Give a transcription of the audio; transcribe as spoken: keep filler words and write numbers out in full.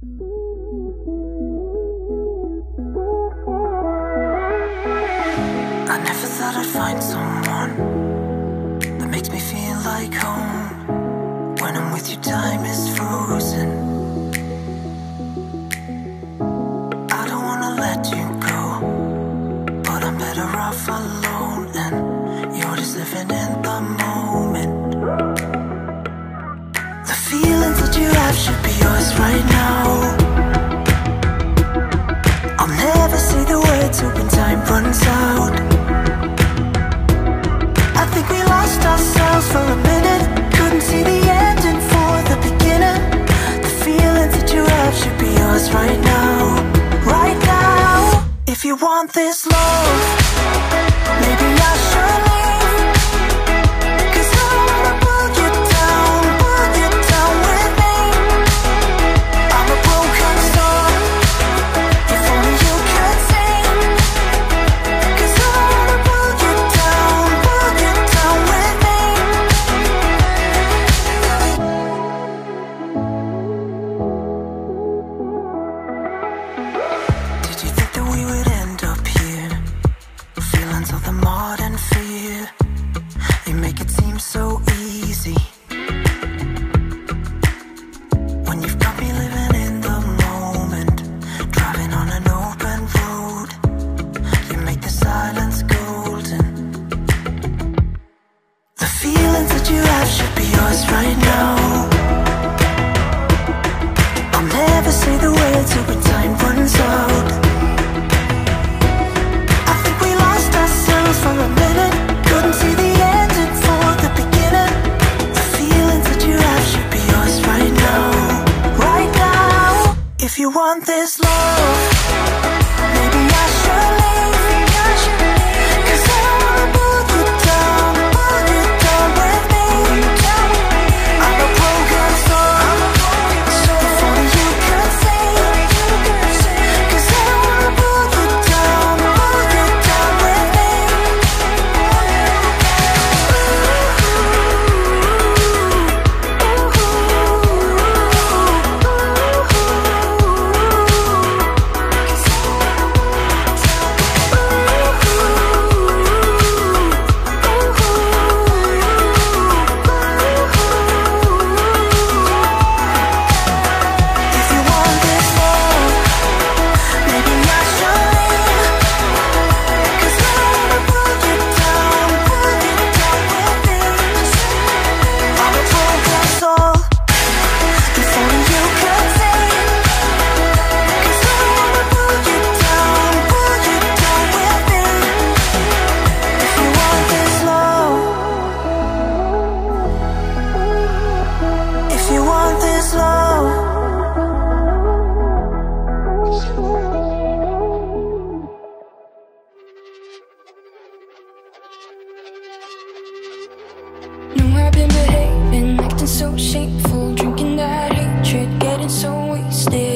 I never thought I'd find someone that makes me feel like home. When I'm with you, time is frozen. I don't wanna let you go, but I'm better off alone, and you're just living in the moment. The feelings that you have should be yours right now. I'll never say the words when time runs out. I think we lost ourselves for a minute, couldn't see the ending for the beginning. The feelings that you have should be yours right now, right now. If you want this love, maybe I should leave, 'cause I don't wanna pull you down, pull you down with me. I'm a broken soul, if only you could see, 'cause I don't wanna pull you down, pull you down with me. Did you think that we would end up here, feeling all the modern fear? You make it seem so easy when you've got me living in the moment, driving on an open road. You make the silence golden. The feelings that you have should be yours right now. I'll never say the words when time runs out. I think we lost ourselves for a minute, couldn't see the ending for the beginning. The feelings that you have should be yours right now, right now. If you want this love, maybe I should leave, 'cause I don't wanna pull you down, pull you down with me. I'm a broken soul, if only you could see, 'cause I don't wanna pull you down, pull you down with me. If you want this love, maybe I should leave, 'cause I don't wanna pull you down, pull you down with me. I'm a broken soul, if only you could see, 'cause I don't wanna pull you down, pull you down with me. If you want this love, if you want this love. No, I've been behaving, acting so shameful, drinking that hatred, getting so wasted.